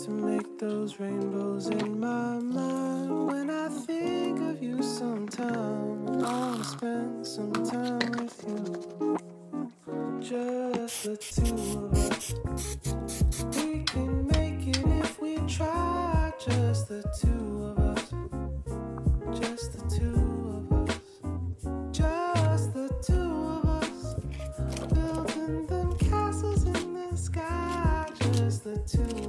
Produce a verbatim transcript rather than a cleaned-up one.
to make those rainbows in my mind. When I think of you sometime, I wanna spend some time with you. Just the two of us. We can make it if we try. Just the two of us. Just the two of us. Just the two of us. Building them castles in the sky. Just the two of us.